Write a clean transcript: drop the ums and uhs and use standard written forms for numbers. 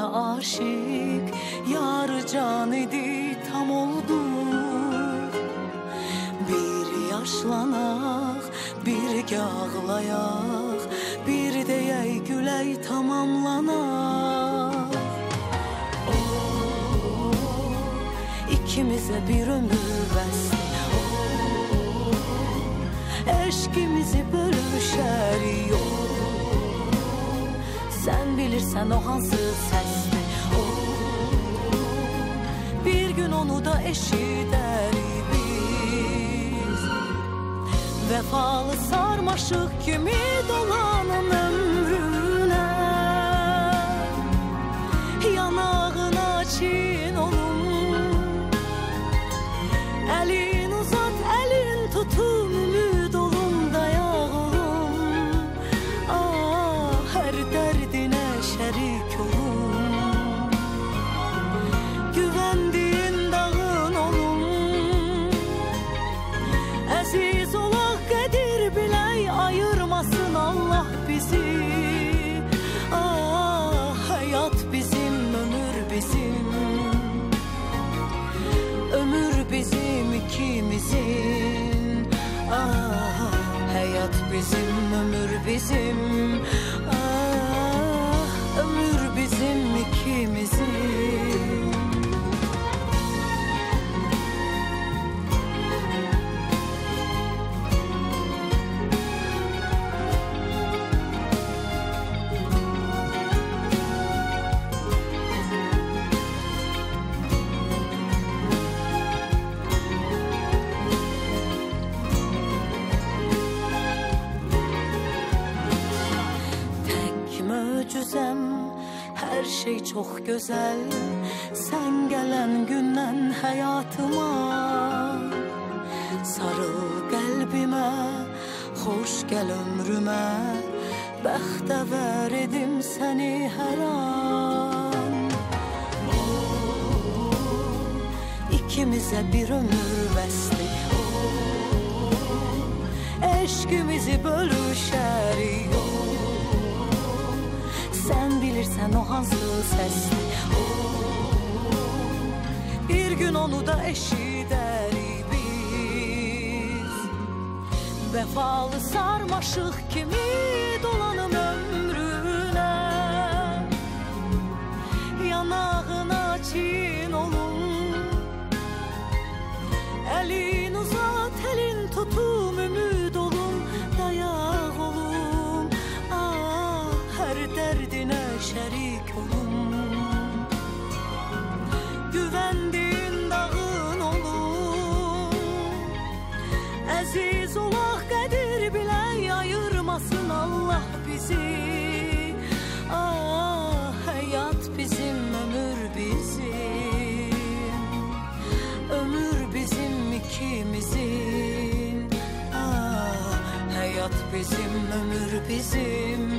aşık, yar can idi tam oldu. Bir yaşlanak, bir ağlayak, bir deyək gülək tamamlanak. İkimize bir ömür bəsdir. Eşkimizi bölüşər yox. Sen bilirsen o hansı sesli. Bir gün onu da eşidərik biz. Vefalı sarmaşık kimi dolanım ömrüne. Yanağına çin olum. Elin uzat, elin tutun, ümid olum, dayaq olum. Her derdine şerik olum. Güvendiğin dağın olum. Aziz olaq, qədir bilək, ayırmasın Allah bizi. Hayat bizim, ömür bizim. Ömür bizim ikimizin. Hayat bizim, ömür bizim. Ömür bizim ikimizin. Her şey çok güzel. Sen gelen günden hayatıma. Sarıl kalbime, hoş gel ömrüme. Bəxtəvər edim seni her an. İkimize bir ömür bəsdi. Eşkimizi bölüşərik. Sen bilirsen o hansı sesli. Bir gün onu da eşidərik biz. Vefalı sarmaşık kimi dolanım ömrüne. Yanağına çin olum. Elin uzat, elin tutum, ümid olum, dayaq olum. Her derdine şerik olum. Güvendiğin dağın olum. Aziz olaq, qədir bilək, ayırmasın Allah bizi. Hayat bizim, ömür bizim. Ömür bizim ikimizin. Hayat bizim, ömür bizim.